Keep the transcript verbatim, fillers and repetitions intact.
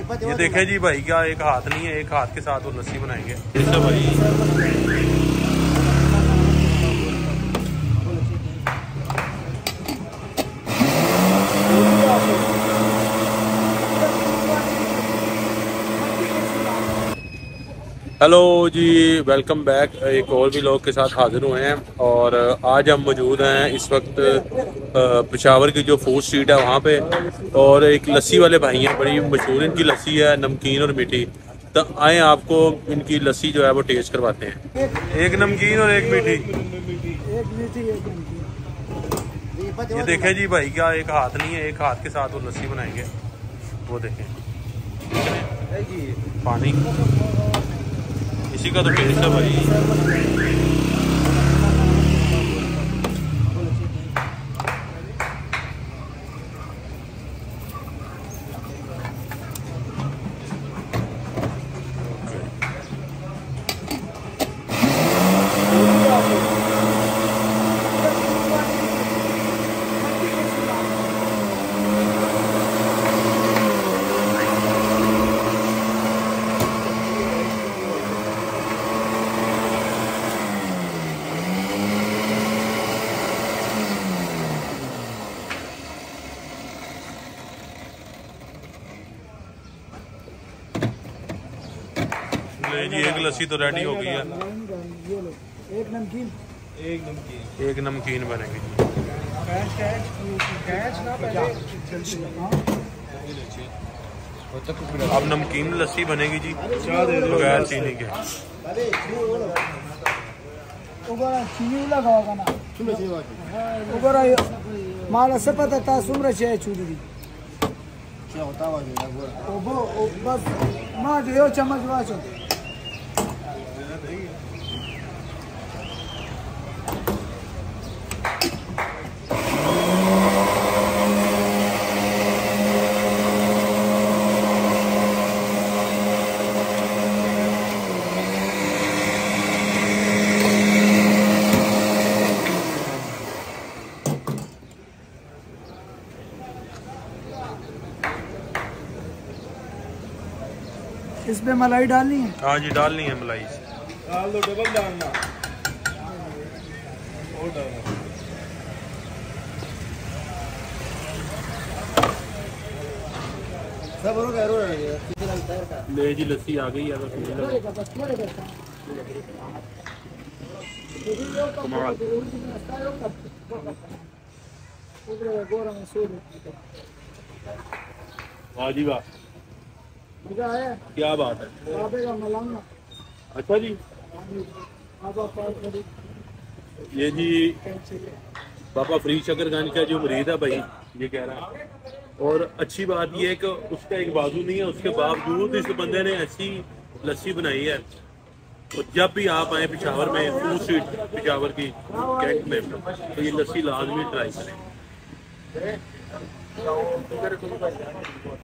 ये देखे जी भाई, क्या एक हाथ नहीं है, एक हाथ के साथ वो लस्सी बनाएंगे ऐसा भाई। हेलो जी, वेलकम बैक। एक और भी लोग के साथ हाजिर हुए हैं और आज हम मौजूद हैं इस वक्त पेशावर की जो फूड स्ट्रीट है वहाँ पे, और एक लस्सी वाले भाई हैं, बड़ी मशहूर इनकी लस्सी है, नमकीन और मीठी। तो आए आपको इनकी लस्सी जो है वो टेस्ट करवाते हैं। एक नमकीन और एक मीठी। ये देखें जी भाई, क्या एक हाथ नहीं है, एक हाथ के साथ वो लस्सी बनाएंगे। वो देखें पानी, इसी का तो टेस्ट है भाई। जी एक लस्सी तो रेडी हो गई है। एक नमकीन एक नमकीन एक नमकीन बनेगी जी। अब नमकीन लस्सी बनेगी जी बगैर चीनी के। चीनी लगाओगा ना उगरा माला से पता था सुमरा चाहिए चूड़ी क्या होता है वो बस मां जो चम्मच वाचो। इसमें मलाई डालनी है? हाँ जी डालनी है मलाई। डाल दो, डबल डालना और डालना। सब हो गया ले जी लस्सी आ गई है। वाह जी वाह, क्या बात है। अच्छा जी, ये जी बाबा फरीद शकरगंज का जो मुरीद है भाई, ये कह रहा है। और अच्छी बात ये है कि उसका एक बाजू नहीं है, उसके बावजूद इस बंदे ने ऐसी लस्सी बनाई है। और जब भी आप आए पेशावर में, फूड स्ट्रीट पेशावर की कैंट में, तो ये लस्सी लाजमी ट्राई करें।